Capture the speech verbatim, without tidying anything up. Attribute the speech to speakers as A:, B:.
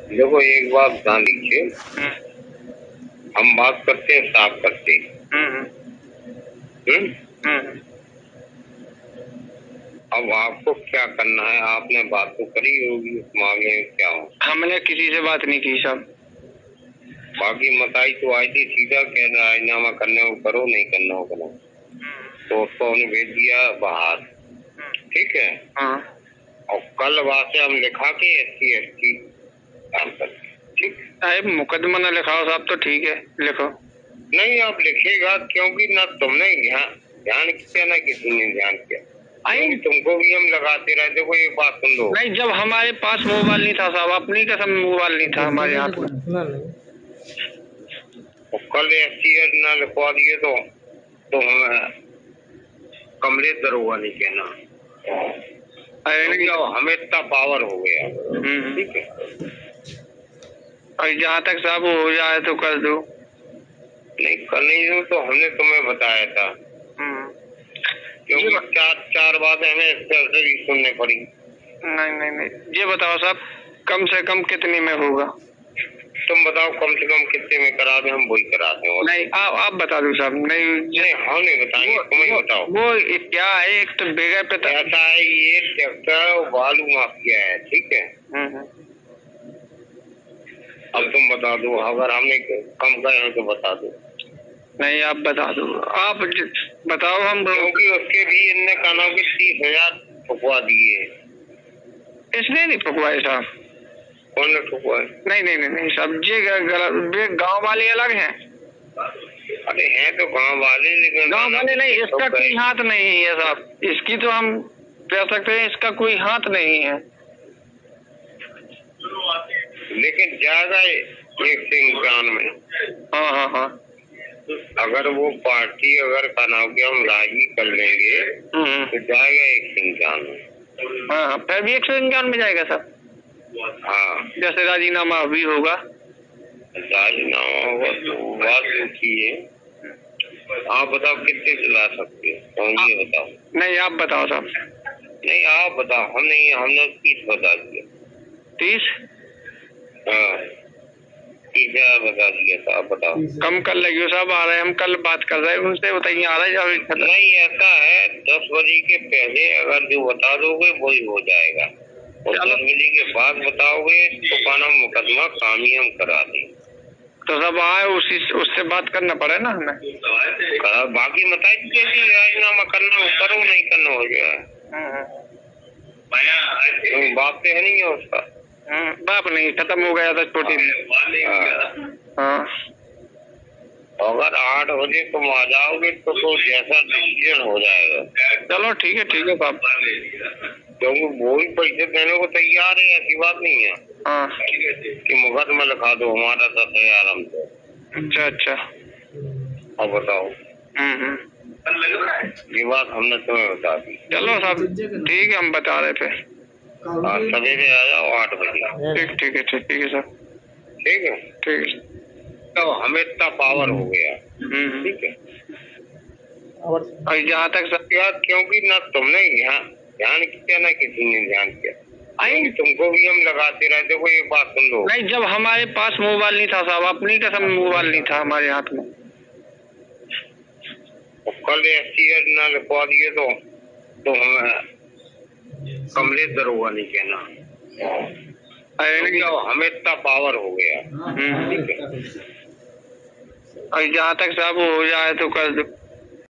A: देखो एक बात ध्यान दीजिए, हम बात करते हैं साफ करते हैं। अब आपको क्या करना है, आपने बात तो करी होगी उस मामले में, क्या हो?
B: हमने किसी से बात नहीं की साहब।
A: बाकी मताई तो आई थी, सीधा कह रहा राजीनामा करने को करो, नहीं करना हो करो। तो उसको हमने भेज दिया बाहर, ठीक है।
B: हाँ।
A: और कल वहां से हम लिखा के एस सी एस टी काम करते, ठीक।
B: साहब मुकदमा न लिखाओ साहब तो ठीक है, लिखो। नहीं
A: आप लिखेगा, क्योंकि ना तुमने ध्यान किया ना किसी ने ध्यान किया। तुमको भी हम लगाते रहे। देखो एक बात सुन लो।
B: नहीं, जब हमारे पास मोबाइल नहीं था साहब, अपनी कसम मोबाइल नहीं था हमारे हाथ में।
A: कल एस टी एस ना लिखवा दिए तो तो हमें कमरे दरोगा नहीं कहना। तो हमें इतना पावर हो गया, ठीक है।
B: और जहाँ तक साहब हो जाए तो कर दो।
A: नहीं कर नहीं दो तो हमने तुम्हें बताया था, क्योंकि चार चार बातें हमें इससे भी सुनने पड़ी।
B: नहीं नहीं नहीं, ये बताओ साहब कम से कम कितने में होगा?
A: तुम बताओ कम से कम कितने में करा दे, हम वही करा दें।
B: नहीं आप आप बता दो साहब। नहीं
A: नहीं हम नहीं बताएंगे, तुम ही बताओ।
B: वो क्या है, एक तो बेगा पे
A: ऐसा है, ये ट्रैक्टर बालू माफिया है, ठीक है। अब तुम बता दो, अगर हमने कम करे तो बता दो।
B: नहीं आप बता दो, आप बताओ। हम
A: क्योंकि उसके भी इनने कानों के तीस हजार फुकवा दिए।
B: इसने नहीं फुकवाए साहब।
A: कौन ने फुकवाए?
B: नहीं नहीं नहीं साहब, ये गलत, गाँव वाले अलग हैं।
A: अरे हैं तो गाँव वाले, लेकिन
B: गाँव वाले नहीं, इसका कोई हाथ नहीं है साहब। इसकी तो हम कह सकते हैं इसका कोई हाथ नहीं है,
A: लेकिन जाएगा एक से इम्कान में।
B: हाँ हाँ हाँ।
A: अगर वो पार्टी अगर कनाव के हम राजी कर लेंगे तो जाएगा एक से इम्कान में।
B: हाँ फिर भी एक सौ इक्यावन में जाएगा सर।
A: हाँ
B: जैसे राजीनामा अभी होगा,
A: राजीनामा होगा तो बात पूछी है। आप बताओ कितने चला सकते हो, ये बताओ।
B: नहीं आप बताओ साहब।
A: नहीं आप बताओ, हम नहीं, हमने तीस बता दिया।
B: तीस?
A: हाँ तीस हजार बता दिया था, आप बताओ।
B: कम कर लगे साहब, आ रहे हैं हम, कल बात कर रहे हैं उनसे, बताइए आ रहे हैं।
A: नहीं ऐसा है, दस बजे के पहले अगर जो बता दोगे वही हो जाएगा, और दस बजे के बाद बताओगे तो काना मुकदमा काम ही हम करा देंगे।
B: तो सब आए, उसी उससे बात करना पड़े ना हमें।
A: बाकी बताइए कि राजीनामा करना हो करो, नहीं करना हो जाए। बाप पे है नहीं है उसका,
B: बाप नहीं, खत्म हो गया था छोटी। हाँ
A: अगर आठ बजे तुम आ जाओगे तो तो जैसा डिसीजन हो जाएगा।
B: चलो ठीक है, ठीक है साहब।
A: क्योंकि वो भी पैसे देने को तैयार है, ऐसी बात नहीं है।
B: हाँ
A: कि मुकदमा लिखा दो, हमारा तो तैयार हम तो। अच्छा
B: अच्छा।
A: अब बताओ। ये बात हमने तुम्हें बता दी।
B: चलो साहब ठीक है, हम बता रहे थे।
A: सवेरे आ जाओ आठ बजे।
B: ठीक ठीक है, ठीक ठीक है सर।
A: ठीक है
B: ठीक है।
A: तो हमें इतना पावर हो गया, ठीक है।
B: और जहाँ तक
A: सर, क्योंकि ना तुमने ध्यान ध्यान किया ना किसी ने ध्यान किया, तुमको भी हम लगाते रहे। देखो एक बात सुन लो।
B: नहीं, जब हमारे पास मोबाइल नहीं था साहब, अपनी कसम मोबाइल नहीं था हमारे हाथ में।
A: कल एस टी एस ना लिखवा दिए तो तो हमें कमरे दरोगा नहीं कहना। अरे हमें इतना पावर हो गया, ठीक है।
B: और जहाँ तक साहब हो जाए तो कर दो।